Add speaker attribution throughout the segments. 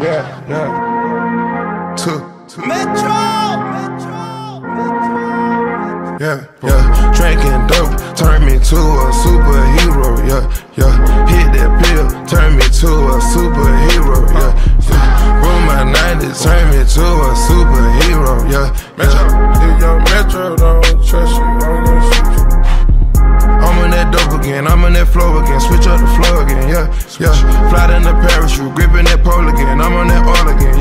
Speaker 1: yeah.
Speaker 2: Metro.
Speaker 1: Drinking dope turned me to a superhero, hit that pill, turned me to a superhero, Boominati turned me to a superhero,
Speaker 3: Metro, if your Metro don't trust you, I'm gonna shoot you.
Speaker 1: I'm on that dope again, I'm on that flow again, switch up the flow again, Fly in the parachute, gripping that pole again, I'm on that all again,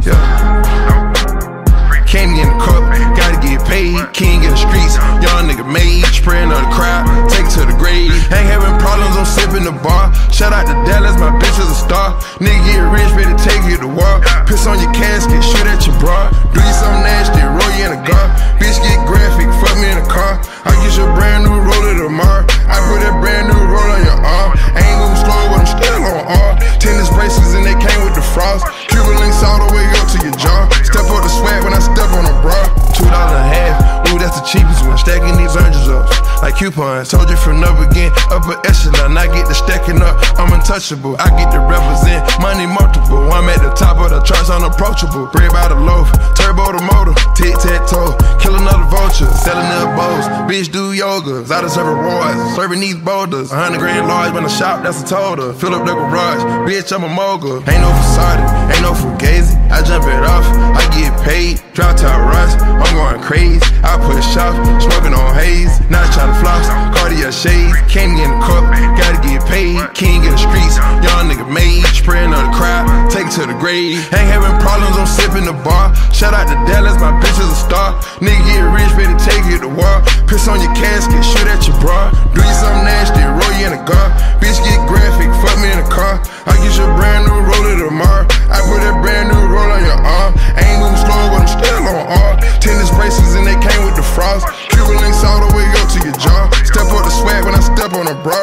Speaker 1: Can't get in the cup, gotta get paid, king in the streets, young nigga made, spraying on the crowd, take it to the grave. Ain't having problems, I'm sipping the bar. Shout out to Dallas, my bitch is a star. Nigga get rich, ready to take you to war. Piss on your casket, shoot at your bra. Do you something nasty, roll you in a car. Bitch get graphic, fuck me in the car. I get you a brand new roller tomorrow. I put that brand new roll on your arm. I ain't moving slow, but I'm still on R. Tennis bracelets and they came with the frost. Cuban links all the way up to your jaw. Step up the swag when I step on a bra. $2 a half, ooh, that's the cheapest one. Stacking these hundreds up like coupons. Told you from the beginning, upper echelon. I get the stacking up, I'm untouchable. I get to represent money multiple. I'm at the top of the charts, unapproachable. Bread by the loaf, turbo the motor, tic-tac-toe. Kill another vulture, selling their bows. Bitch do yoga, I deserve rewards. Serving these boulders, 100 grand large when I shop, that's a total. Fill up the garage, bitch, I'm a mogul. Ain't no facade, ain't no fugazi. I jump it off, I get paid. Drop top rush, I'm going crazy. I push off, smoking on haze. Not trying to floss, Cartier shades. Can't get in the cup, gotta get paid. King in the streets, young nigga made. Spraying on the crowd, take it to the grave. Ain't having problems, I'm sipping the bar. Shout out to Dallas, my bitch is a star. Nigga get rich, ready to take you to war. Piss on your casket, shoot at your bra. Do you something nasty, roll you in a car. Bitch get graphic, fuck me in the car. I get you a brand new roller tomorrow. I put that brand new roll on your arm. I ain't moving slow, but I'm still on R. Tennis bracelets and they came with the frost. Cuban links all the way up to your jaw. Step up the swag when I step on a bra.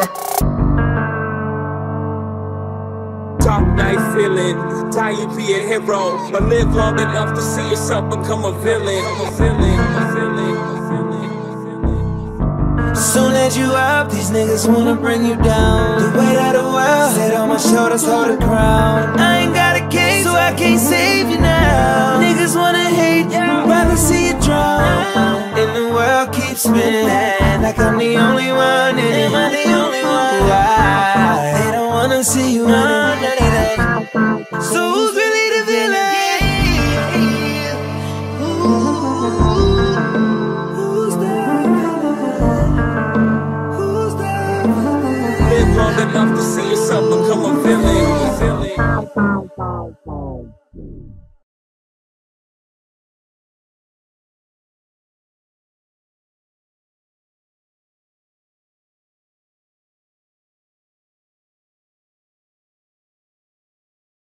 Speaker 2: Top night feeling, tie you be a hero, but live long enough to see yourself become a villain.
Speaker 4: Soon as you up, these niggas wanna bring you down. The weight of the world sit on my shoulders, hold the crown. I ain't got a case, so I can't save you now. Niggas wanna hate you, rather see you drown. And the world keeps spinning like I'm the only one. And am I the only one? Why? They don't wanna see you winning. So who's really the villain?
Speaker 2: Long enough to see yourself become a villain.